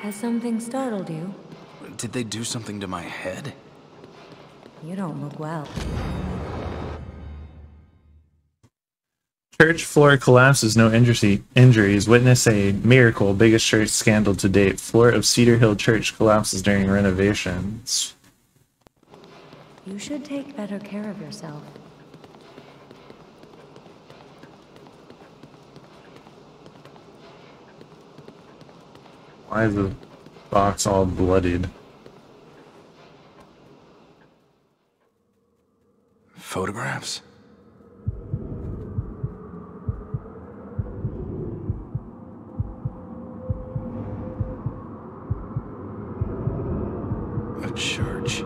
Has something startled you? Did they do something to my head? You don't look well. Church floor collapses, no injuries. Witness a miracle, biggest church scandal to date. Floor of Cedar Hill Church collapses during renovations. You should take better care of yourself. Why is the box all bloodied? Photographs? A church.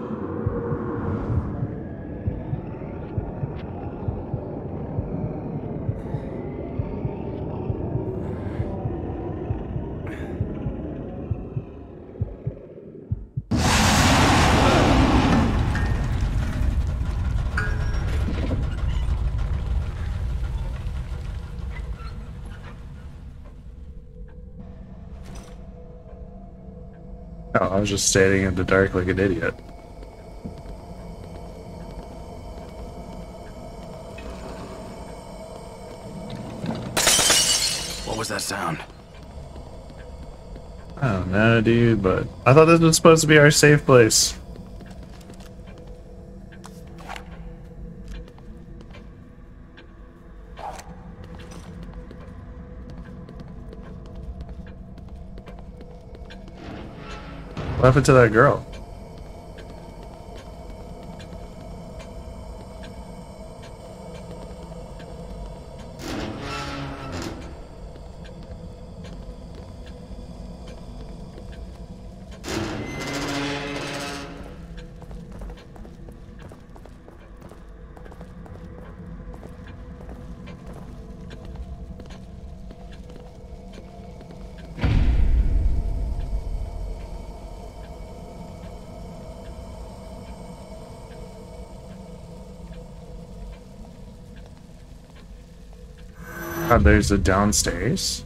Oh, I was just standing in the dark like an idiot. What was that sound? I don't know, dude, but I thought this was supposed to be our safe place. What happened to that girl? God, there's a downstairs.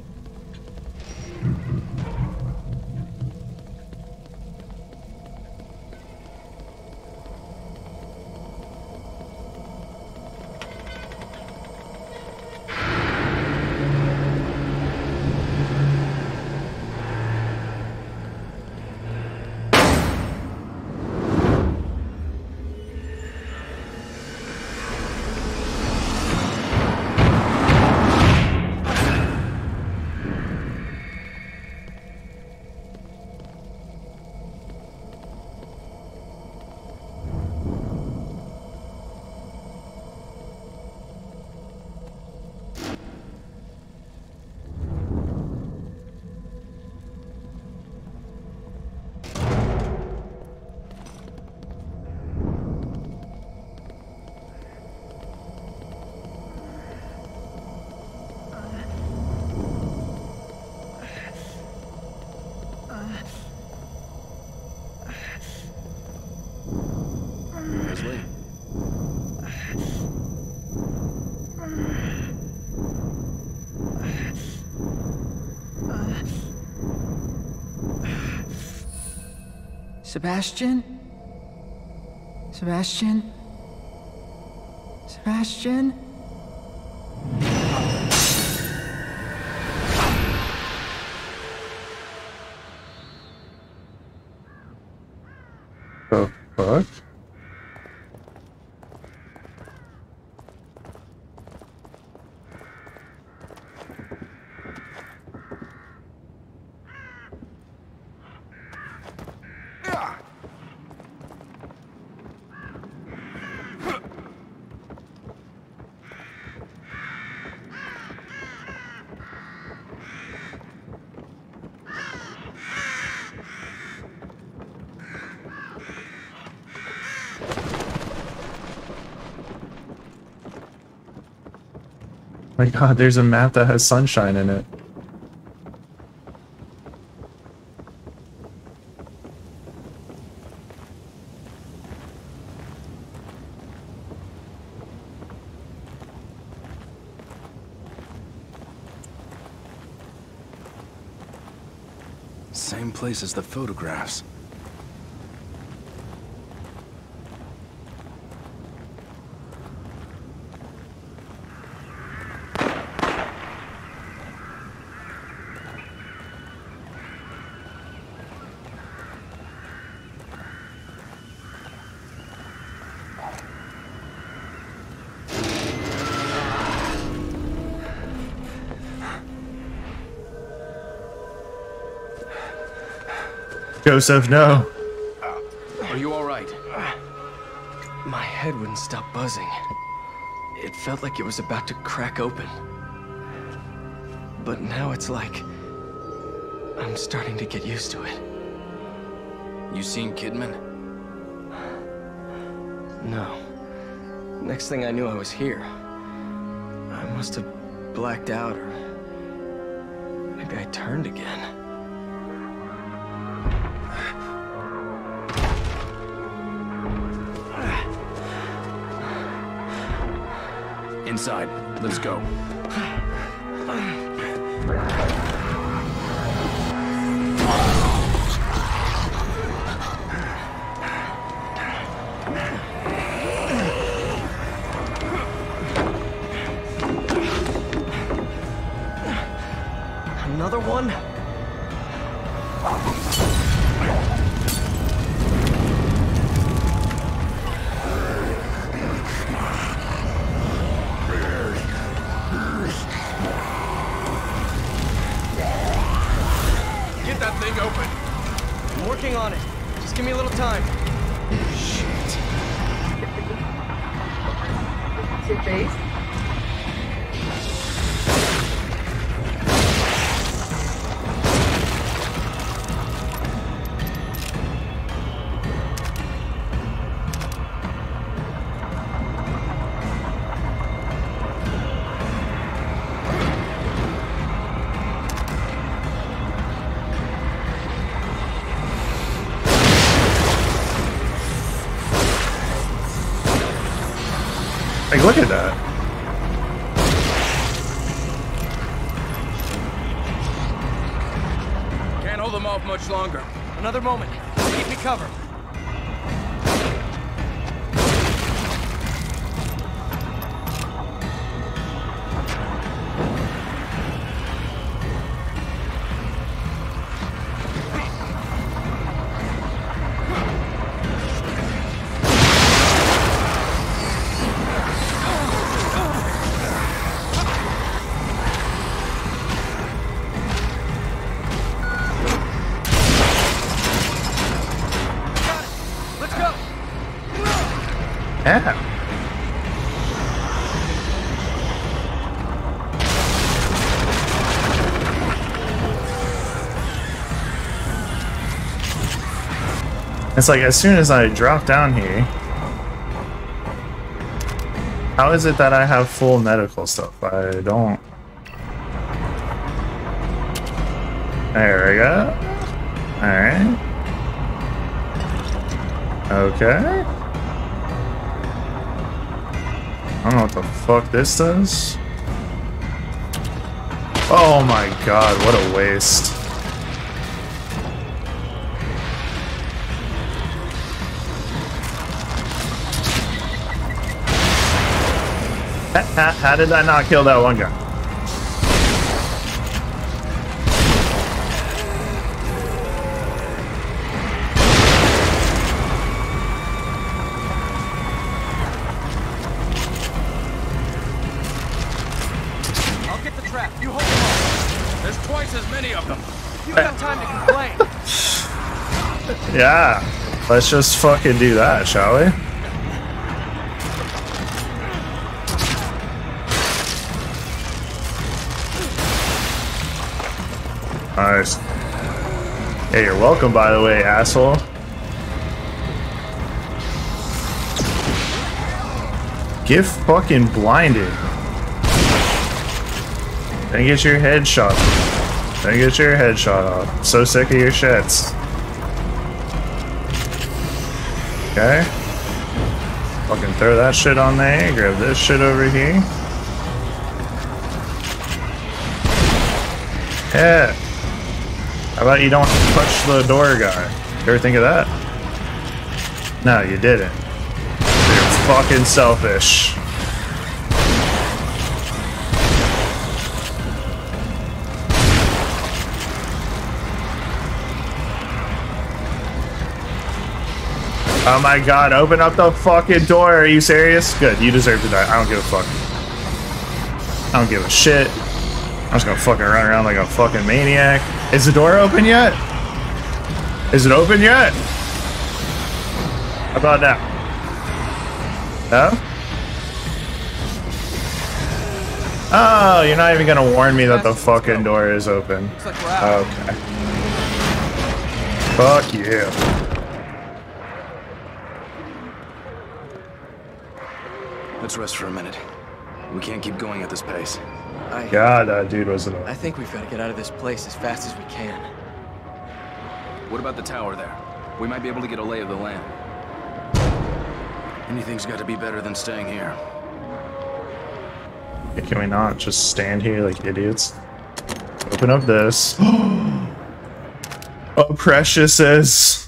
Sebastian? Sebastian? Sebastian? The fuck? My God, there's a map that has sunshine in it. same place as the photographs. Joseph, no. Are you all right? My head wouldn't stop buzzing. It felt like it was about to crack open. But now it's like I'm starting to get used to it. You seen Kidman? No. Next thing I knew, I was here. I must have blacked out, or maybe I turned again. Inside. Let's go. Another one? I'm working on it. Just give me a little time. Shit. Your face? Like, look at that. Can't hold them off much longer. Another moment. Keep me covered. Yeah. It's like as soon as I drop down here, how is it that I have full medical stuff? I don't. There we go. Alright. Okay. I don't know what the fuck this does. Oh my god, what a waste. How did I not kill that one guy? I'll get the trap. You hold them off. There's twice as many of them. You got time to complain. Yeah, let's just fucking do that, shall we? Nice. Hey, you're welcome, by the way, asshole. Get fucking blinded. Then get your head shot. Then get your head shot off. I'm so sick of your shits. Okay. Fucking throw that shit on there. Grab this shit over here. Yeah. How about you don't touch the door guy? You ever think of that? No, you didn't. You're fucking selfish. Oh my god, open up the fucking door. Are you serious? Good, you deserve to die. I don't give a fuck. I don't give a shit. I'm just gonna fucking run around like a fucking maniac. Is the door open yet? Is it open yet? How about now? No? Oh, you're not even gonna warn me that the fucking door is open. Okay. Fuck you. Let's rest for a minute. We can't keep going at this pace. God, that dude was an... I think we've got to get out of this place as fast as we can. What about the tower there? We might be able to get a lay of the land. Anything's got to be better than staying here. Can we not just stand here like idiots? Open up this. Oh, precious is...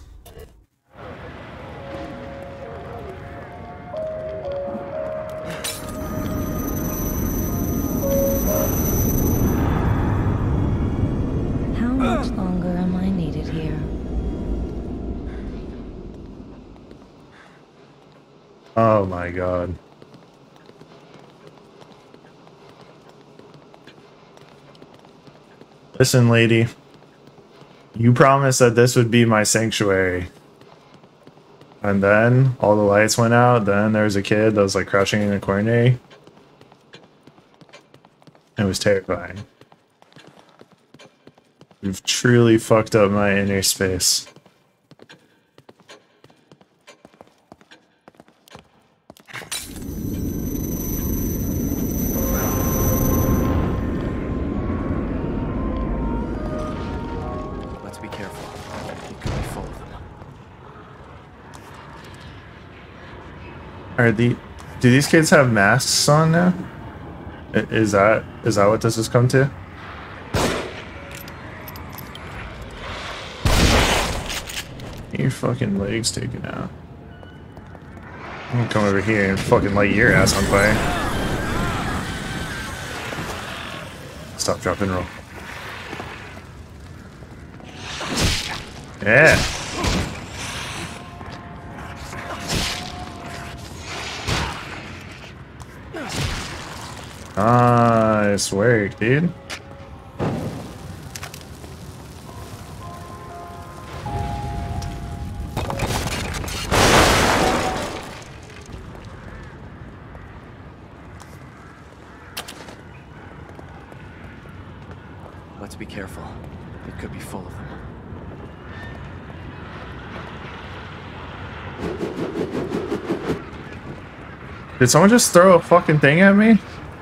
How much longer am I needed here? Oh my god. Listen, lady. You promised that this would be my sanctuary. And then all the lights went out. Then there was a kid that was like crouching in a corner. It was terrifying. You've truly fucked up my inner space. Let's be careful. It could be full of them. Do these kids have masks on now? Is that what this has come to? Get your fucking legs taken out. I'm gonna come over here and fucking light your ass on fire. Stop, drop, and roll. Yeah. Nice work, dude. Let's be careful. It could be full of them. Did someone just throw a fucking thing at me?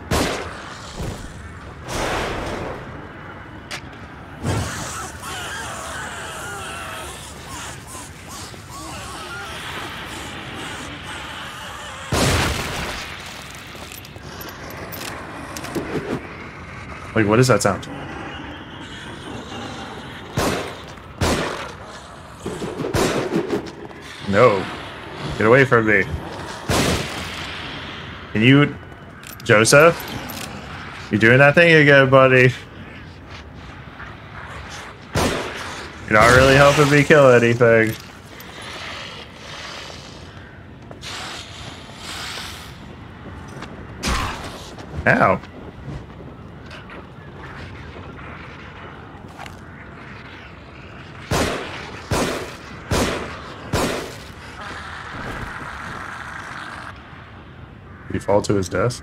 Like, what is that sound? No. Get away from me. Can you... Joseph? You doing that thing again, buddy? You're not really helping me kill anything. Ow. Did he fall to his death?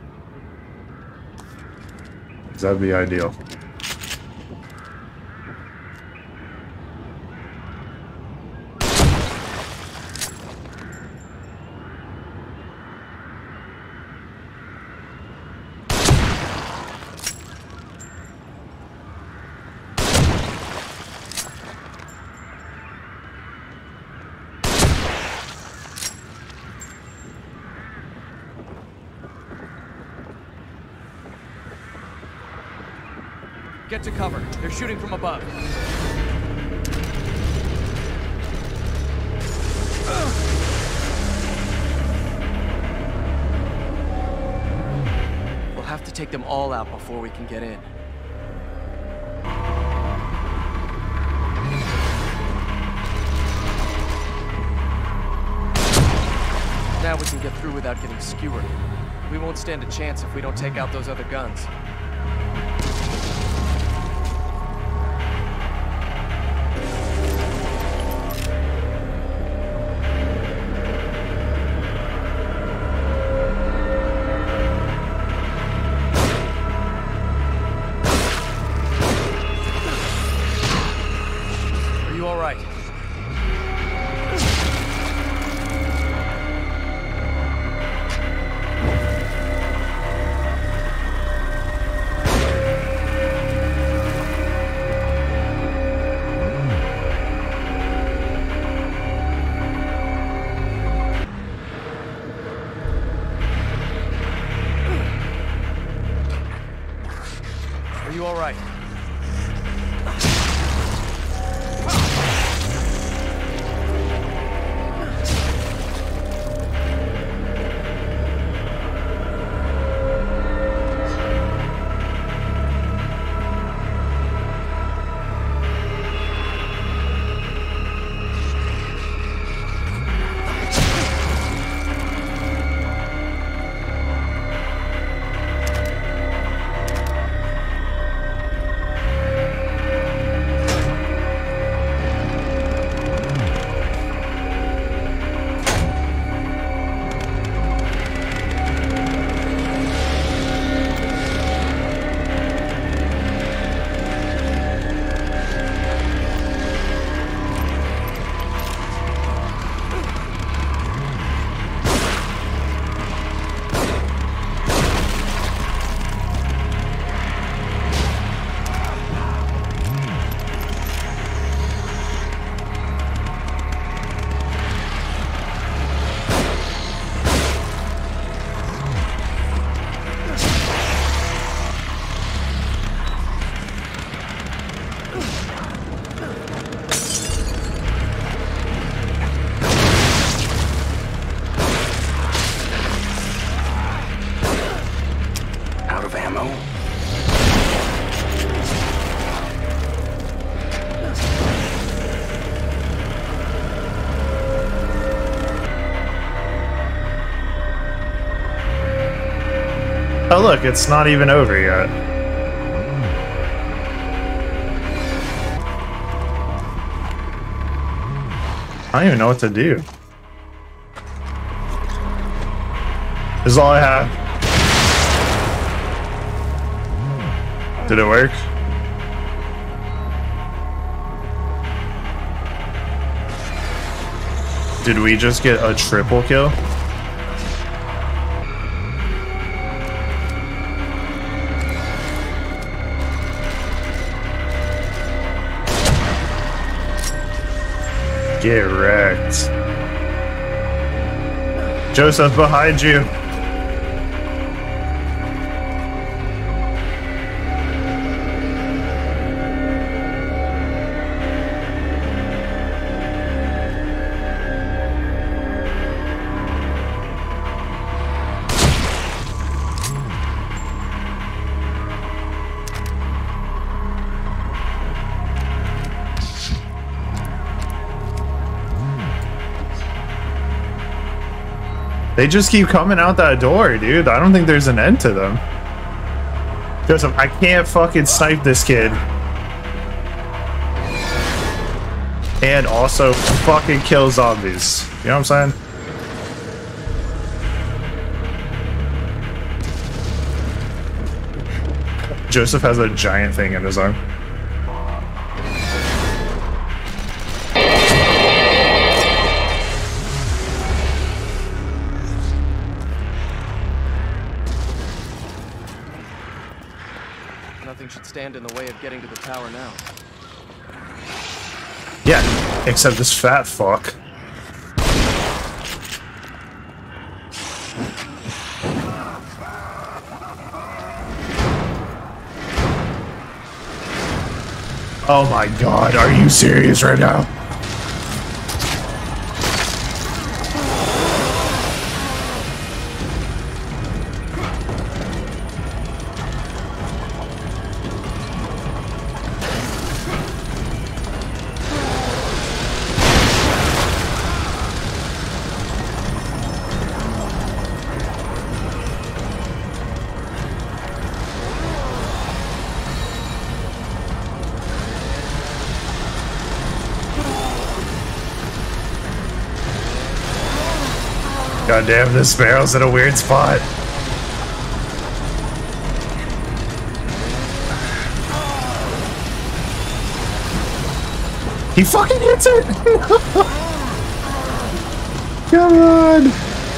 Because that'd be ideal. Get to cover. They're shooting from above. We'll have to take them all out before we can get in. Now we can get through without getting skewered. We won't stand a chance if we don't take out those other guns. Are you all right? Are you all right? Oh look, it's not even over yet. I don't even know what to do. This is all I have. Did it work? Did we just get a triple kill? Get wrecked. Joseph, behind you. They just keep coming out that door, dude. I don't think there's an end to them. Joseph, I can't fucking snipe this kid. And also fucking kill zombies. You know what I'm saying? Joseph has a giant thing in his arm. Nothing should stand in the way of getting to the tower now. Yeah, except this fat fuck. Oh my god, are you serious right now? God damn, this sparrow's in a weird spot. He fucking hits it! Come on!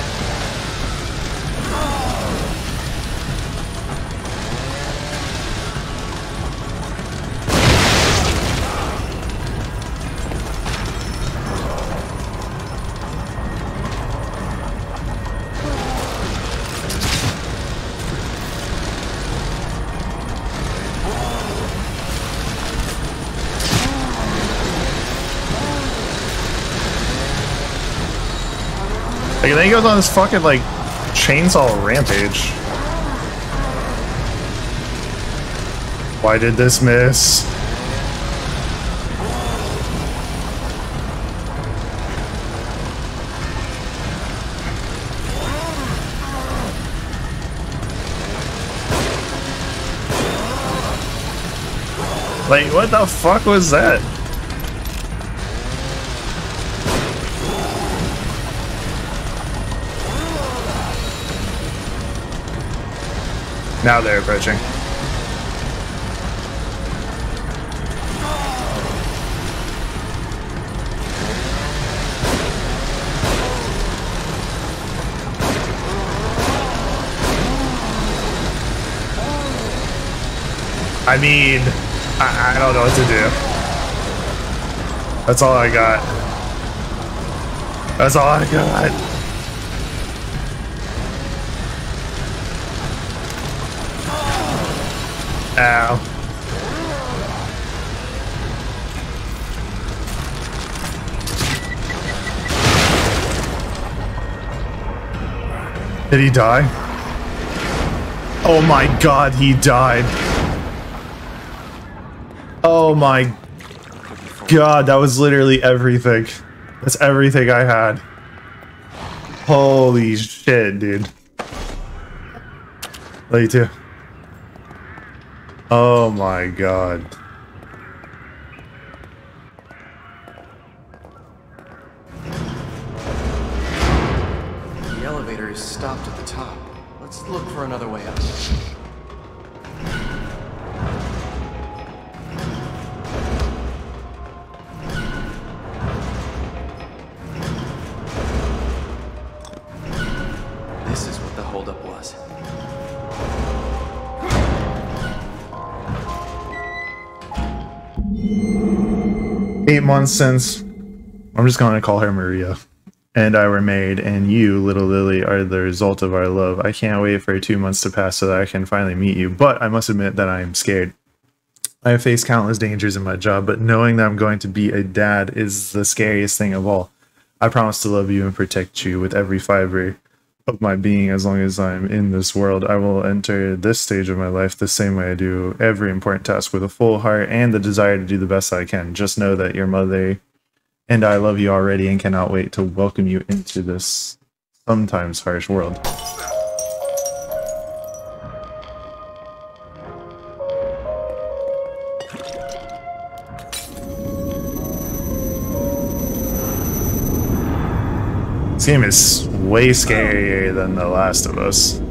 Like, then he goes on this fucking, like, chainsaw rampage. Why did this miss? Like, what the fuck was that? Now they're approaching. I mean, I don't know what to do. That's all I got. That's all I got. Ow. Did he die? Oh my god, he died. Oh my god, that was literally everything. That's everything I had. Holy shit, dude. Love you too. Oh my god. The elevator is stopped at the top. Let's look for another way up. This is what the holdup was. 8 months since, I'm just going to call her Maria, and I were married, and you, little Lily, are the result of our love. I can't wait for 2 months to pass so that I can finally meet you, but I must admit that I am scared. I have faced countless dangers in my job, but knowing that I'm going to be a dad is the scariest thing of all. I promise to love you and protect you with every fiber of my being as long as I'm in this world. I will enter this stage of my life the same way I do every important task, with a full heart and the desire to do the best I can. Just know that your mother and I love you already and cannot wait to welcome you into this sometimes harsh world. This game is way scarier than The Last of Us.